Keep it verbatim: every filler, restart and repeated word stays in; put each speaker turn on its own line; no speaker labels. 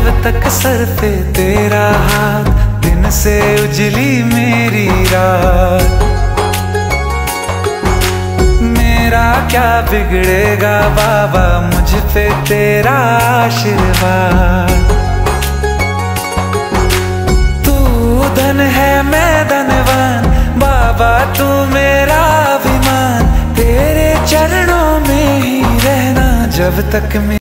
जब तक सर पे तेरा हाथ, दिन से उजली मेरी रात। मेरा क्या बिगड़ेगा बाबा, मुझ पे तेरा आशीर्वाद। तू धन है मैं धनवान, बाबा तू मेरा अभिमान। तेरे चरणों में ही रहना जब तक मैं